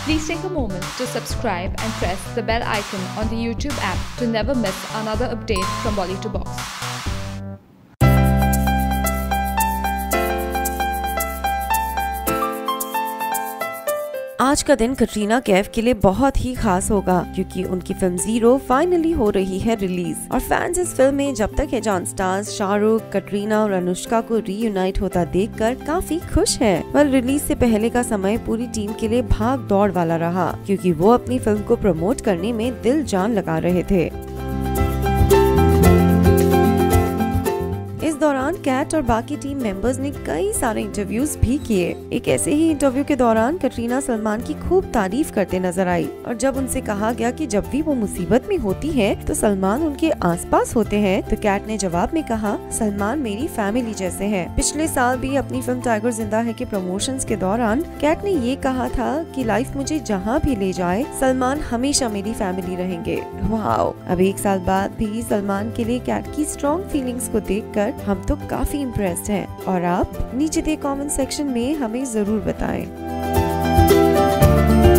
Please take a moment to subscribe and press the bell icon on the YouTube app to never miss another update from Bolly to Box. आज का दिन कटरीना कैफ के लिए बहुत ही खास होगा क्योंकि उनकी फिल्म ज़ीरो फाइनली हो रही है रिलीज और फैंस इस फिल्म में जब तक है जॉन स्टार्स शाहरुख, कटरीना और अनुष्का को रीयूनाइट होता देखकर काफी खुश हैं। पर रिलीज से पहले का समय पूरी टीम के लिए भाग दौड़ वाला रहा क्योंकि वो अपनी फिल्म को प्रमोट करने में दिल जान लगा रहे थे। इस दौरान कैट और बाकी टीम मेंबर्स ने कई सारे इंटरव्यूज भी किए। एक ऐसे ही इंटरव्यू के दौरान कटरीना सलमान की खूब तारीफ करते नजर आई और जब उनसे कहा गया कि जब भी वो मुसीबत में होती है तो सलमान उनके आसपास होते हैं तो कैट ने जवाब में कहा, सलमान मेरी फैमिली जैसे हैं। पिछले साल भी अपनी फिल्म टाइगर जिंदा है के प्रमोशंस के दौरान कैट ने ये कहा था कि लाइफ मुझे जहाँ भी ले जाए सलमान हमेशा मेरी फैमिली रहेंगे। वाओ! अब एक साल बाद भी सलमान के लिए कैट की स्ट्रॉन्ग फीलिंग्स को देखकर हम तो काफी इम्प्रेस्ड हैं और आप नीचे दिए कमेंट सेक्शन में हमें जरूर बताएं।